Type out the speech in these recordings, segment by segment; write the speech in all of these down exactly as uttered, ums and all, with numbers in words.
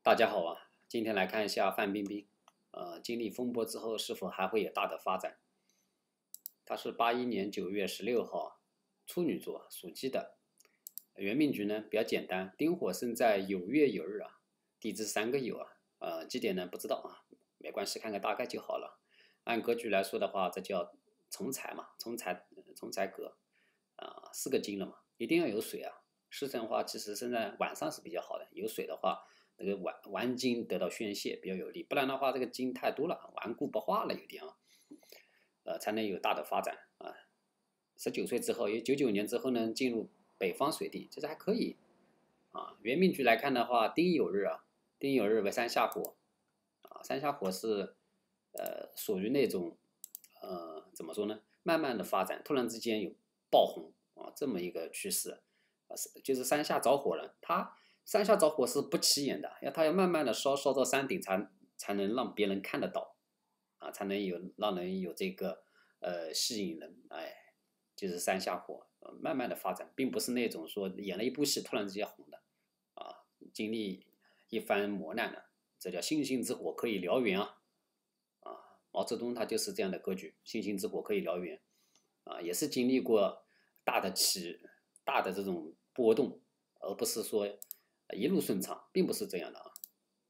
大家好啊，今天来看一下范冰冰，呃，经历风波之后是否还会有大的发展？她是八一年九月十六号，处女座，属鸡的。原命局呢比较简单，丁火生在酉月酉日啊，地支三个酉啊，呃，几点呢不知道啊，没关系，看个大概就好了。按格局来说的话，这叫从财嘛，从财从财格啊，四个金了嘛，一定要有水啊。时辰的话，其实现在晚上是比较好的，有水的话。那个顽顽精得到宣泄比较有利，不然的话这个精太多了，顽固不化了有点啊，呃才能有大的发展啊。十九岁之后，也九九年之后呢，进入北方水地，其实还可以啊。原命局来看的话，丁酉日啊，丁酉日为三下火啊，三下火是呃属于那种呃怎么说呢，慢慢的发展，突然之间有爆红啊这么一个趋势啊，就是三下着火了，它。山下着火是不起眼的，要它要慢慢的烧，烧到山顶才才能让别人看得到，啊，才能有让人有这个呃吸引人，哎，就是山下火，呃，慢慢的发展，并不是那种说演了一部戏突然之间红的，啊，经历一番磨难的，这叫星星之火可以燎原啊，啊，毛泽东他就是这样的格局，星星之火可以燎原，啊，也是经历过大的起大的这种波动，而不是说。一路顺畅，并不是这样的啊。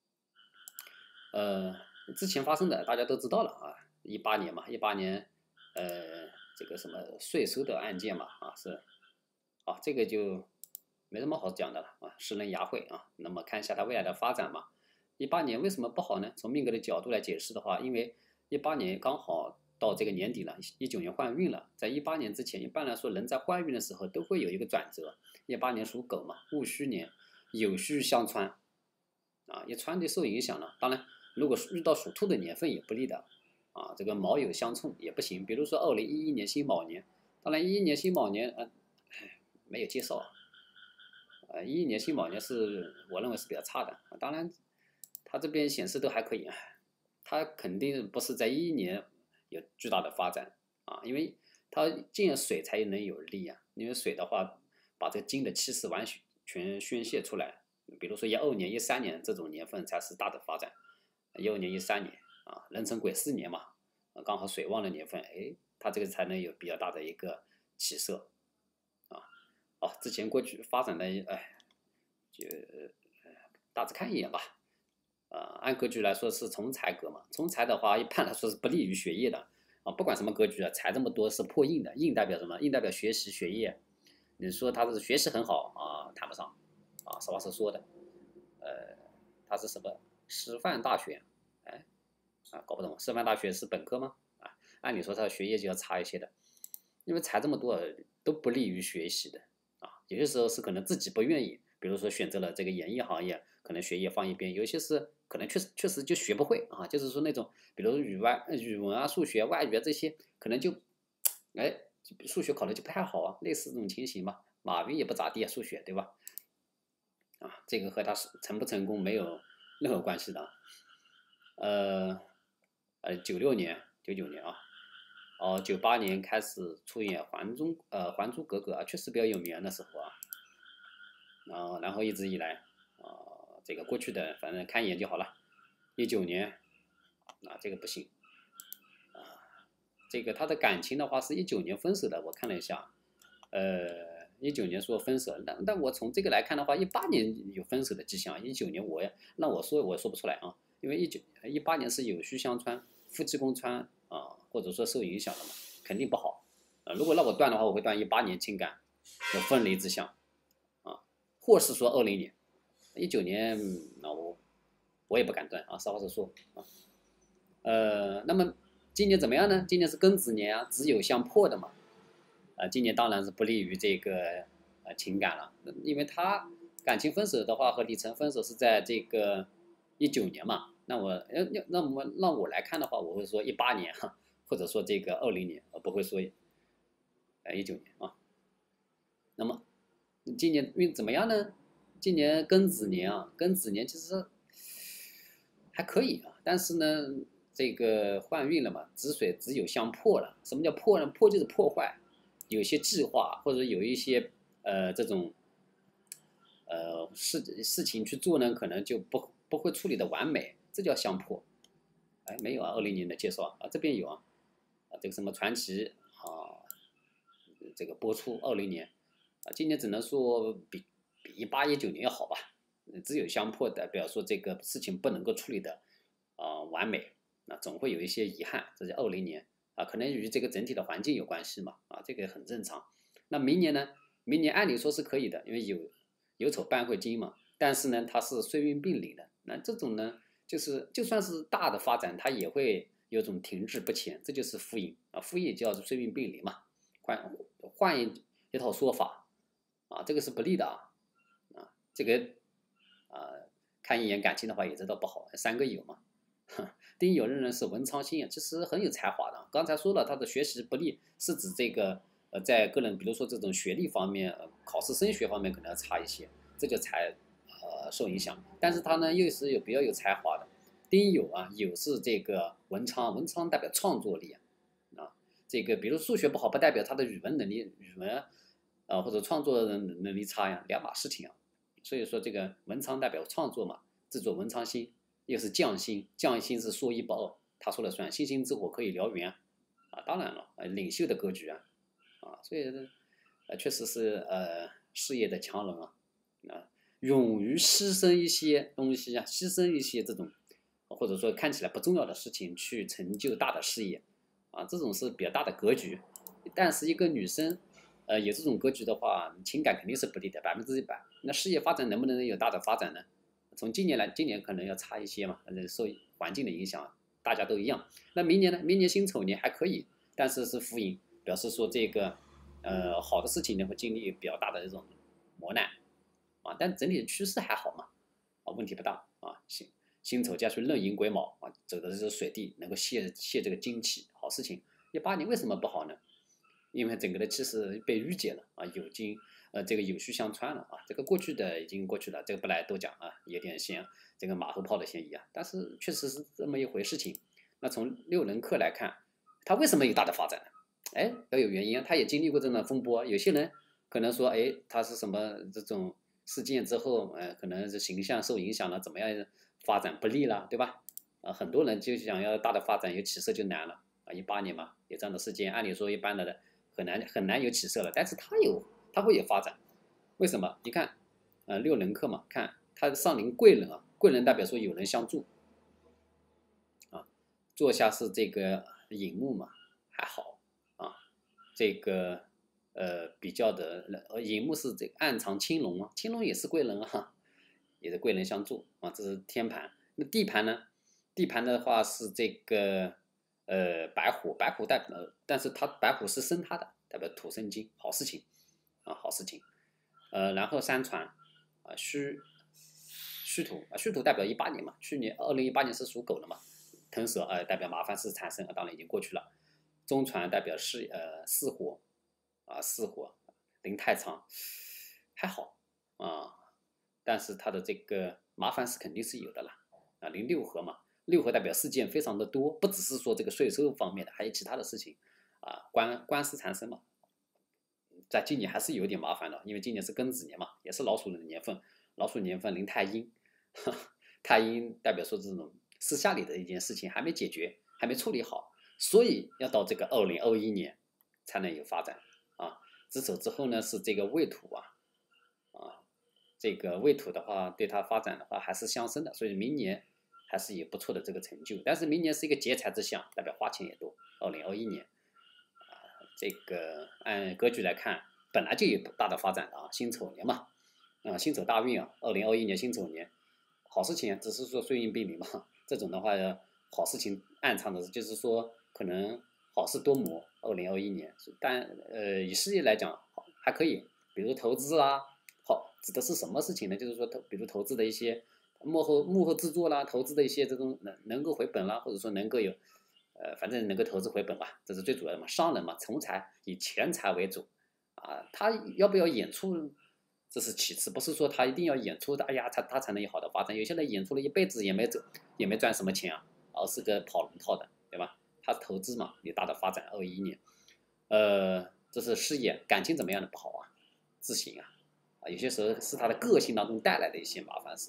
呃，之前发生的大家都知道了啊，一八年嘛，一八年，呃，这个什么税收的案件嘛，啊是，啊这个就没什么好讲的了啊，世人牙慧啊。那么看一下它未来的发展嘛。一八年为什么不好呢？从命格的角度来解释的话，因为一八年刚好到这个年底了，一九年换运了，在一八年之前，一般来说人在换运的时候都会有一个转折。一八年属狗嘛，戊戌年。酉戌相穿，啊，一穿就受影响了。当然，如果遇到属兔的年份也不利的，啊，这个卯酉相冲也不行。比如说二零一一年辛卯年，当然一一年辛卯年，呃，没有介绍，呃，一一年辛卯年是我认为是比较差的。当然，它这边显示都还可以，它肯定不是在一一年有巨大的发展啊，因为它进了水才能有力啊。因为水的话，把这个金的气势完全。全宣泄出来，比如说一二年、一三年这种年份才是大的发展，一二年、一三年啊，壬辰癸巳年嘛，刚好水旺的年份，哎，它这个才能有比较大的一个起色啊。哦，之前过去发展的，哎，就大致看一眼吧。呃，按格局来说是从财格嘛，从财的话一般来说是不利于学业的啊，不管什么格局啊，财这么多是破印的，印代表什么？印代表学习学业。你说他是学习很好啊，谈不上啊，实话实说的。呃，他是什么师范大学？哎，啊，搞不懂，师范大学是本科吗？啊，按理说他的学业就要差一些的，因为财这么多都不利于学习的啊。有些时候是可能自己不愿意，比如说选择了这个演艺行业，可能学业放一边；有些是可能确实确实就学不会啊，就是说那种，比如语外语文啊、数学、外语啊这些，可能就，哎。数学考的就不太好啊，类似这种情形嘛。马云也不咋地啊，数学对吧？啊，这个和他成不成功没有任何关系的。呃呃，九六年、九九年啊，哦，九八年开始出演《还珠》呃《还珠格格》啊，确实比较有名的时候啊。啊，然后一直以来啊，这个过去的反正看一眼就好了。一九年啊，这个不行。这个他的感情的话是一九年分手的，我看了一下，呃，一九年说分手，但但我从这个来看的话，一八年有分手的迹象，一九年我也那我说我说不出来啊，因为一九一八年是酉戌相穿，夫妻宫穿啊，或者说受影响了嘛，肯定不好。呃，如果让我断的话，我会断一八年情感有分离之象啊，或是说二零年，一九年那我我也不敢断啊，实话实说啊，呃，那么。今年怎么样呢？今年是庚子年啊，子酉相破的嘛，啊、呃，今年当然是不利于这个呃情感了，因为他感情分手的话和李晨分手是在这个一九年嘛，那我要要那么让我来看的话，我会说一八年哈，或者说这个二零年，而不会说呃一九年啊。那么今年运怎么样呢？今年庚子年啊，庚子年其实还可以啊，但是呢。这个换运了嘛，子水子酉相破了。什么叫破呢？破就是破坏，有些计划或者有一些呃这种呃事事情去做呢，可能就不不会处理的完美，这叫相破。哎，没有啊，二零年的介绍啊，这边有啊，啊这个什么传奇啊，这个播出二零年啊，今年只能说比比一八一九年要好吧，只有相破代表说这个事情不能够处理的啊完美，那总会有一些遗憾，这是二零年啊，可能与这个整体的环境有关系嘛，啊这个很正常。那明年呢？明年按理说是可以的，因为有有丑伴会金嘛，但是呢它是岁运并临的，那这种呢就是就算是大的发展，它也会有种停滞不前，这就是负印啊，负印叫岁运并临嘛，换换一一套说法啊，这个是不利的啊啊，这个啊看一眼感情的话也知道不好，三个有嘛。丁酉壬人是文昌星，其实很有才华的。刚才说了，他的学习不利是指这个呃，在个人比如说这种学历方面、呃、考试升学方面可能要差一些，这就才呃受影响。但是他呢又是有比较有才华的。丁酉啊，酉是这个文昌，文昌代表创作力啊。这个比如数学不好，不代表他的语文能力、语文啊或者创作能力差呀，两码事情啊。所以说这个文昌代表创作嘛，制作文昌星。又是将星，将星是说一不二，他说了算，星星之火可以燎原啊，当然了，领袖的格局啊，啊，所以呃确实是呃事业的强人啊，啊，勇于牺牲一些东西啊，牺牲一些这种或者说看起来不重要的事情去成就大的事业啊，这种是比较大的格局。但是一个女生呃有这种格局的话，情感肯定是不利的，百分之一百。那事业发展能不能有大的发展呢？从今年来，今年可能要差一些嘛，反正受环境的影响，大家都一样。那明年呢？明年辛丑年还可以，但是是负印，表示说这个呃好的事情呢会经历比较大的这种磨难啊，但整体的趋势还好嘛，啊问题不大啊。辛辛丑加上壬寅癸卯啊，走的是水地，能够泄泄这个精气，好事情。一八年为什么不好呢？因为整个的气势被淤解了啊，有金呃这个有序相穿了啊，这个过去的已经过去了，这个不来多讲啊，有点像这个马后炮的嫌疑啊，但是确实是这么一回事情。那从六人克来看，他为什么有大的发展呢？哎，要有原因啊，他也经历过这种风波。有些人可能说，哎，他是什么这种事件之后，呃，可能是形象受影响了，怎么样发展不利了，对吧？啊，很多人就想要大的发展，有起色就难了啊。一八年嘛，有这样的事件，按理说一般的很难很难有起色了，但是它有，它会有发展。为什么？你看，呃，六人克嘛，看它上临贵人啊，贵人代表说有人相助啊，坐下是这个寅木嘛，还好啊，这个呃比较的呃寅木是这个暗藏青龙啊，青龙也是贵人啊，也是贵人相助啊，这是天盘。那地盘呢？地盘的话是这个呃白虎，白虎代表，但是它白虎是生它的，代表土生金，好事情啊，好事情。呃，然后山传啊戌戌土啊，戌土代表一八年嘛，去年二零一八年是属狗的嘛，腾蛇呃代表麻烦事产生，当然已经过去了。中传代表是呃巳火啊巳火，临太仓还好啊，但是它的这个麻烦事肯定是有的啦啊，临六合嘛，六合代表事件非常的多，不只是说这个税收方面的，还有其他的事情啊，官官司缠身嘛。在今年还是有点麻烦的，因为今年是庚子年嘛，也是老鼠的年份，老鼠年份临太阴，太阴代表说这种私下里的一件事情还没解决，还没处理好，所以要到这个二零二一年才能有发展啊。子丑之后呢是这个未土啊，啊，这个未土的话对它发展的话还是相生的，所以明年还是有不错的这个成就。但是明年是一个劫财之象，代表花钱也多。二零二一年。这个按格局来看，本来就有大的发展的啊，辛丑年嘛，啊，辛丑大运啊，二零二一年辛丑年，好事情只是说岁运并临嘛，这种的话，好事情暗藏的就是说可能好事多磨。二零二一年，但呃以事业来讲还可以，比如投资啦，好指的是什么事情呢？就是说投，比如投资的一些幕后幕后制作啦，投资的一些这种能能够回本啦，或者说能够有。呃，反正能够投资回本吧，这是最主要的嘛。商人嘛，从财以钱财为主，啊，他要不要演出，这是其次，不是说他一定要演出的，哎呀，他他才能有好的发展。有些人演出了一辈子也没走，也没赚什么钱啊，而是个跑龙套的，对吧？他投资嘛，有大的发展。二一年，呃，这是事业，感情怎么样的不好啊？自省啊，啊，有些时候是他的个性当中带来的一些麻烦事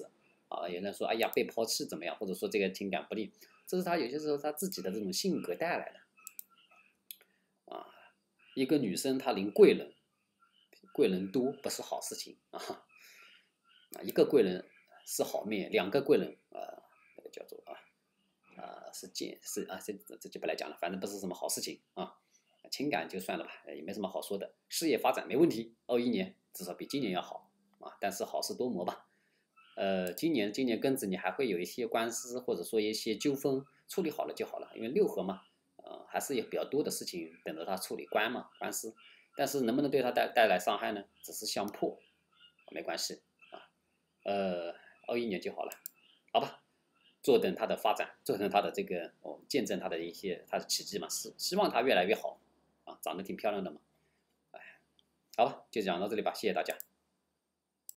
啊，有人说哎呀被抛弃怎么样，或者说这个情感不利，这是他有些时候他自己的这种性格带来的。啊，一个女生她临贵人，贵人多不是好事情啊。啊，一个贵人是好命，两个贵人啊，那个叫做啊啊是贱是啊，这这就不来讲了，反正不是什么好事情啊。情感就算了吧，也没什么好说的。事业发展没问题，二一年至少比今年要好啊，但是好事多磨吧。呃，今年今年庚子你还会有一些官司，或者说一些纠纷，处理好了就好了，因为六合嘛。呃，还是有比较多的事情等着他处理官嘛，官司，但是能不能对他带带来伤害呢？只是相破，没关系啊。呃，二一年就好了，好吧，坐等他的发展，坐等他的这个，我、哦、见证他的一些他的奇迹嘛，是希望他越来越好啊，长得挺漂亮的嘛，哎，好吧，就讲到这里吧，谢谢大家。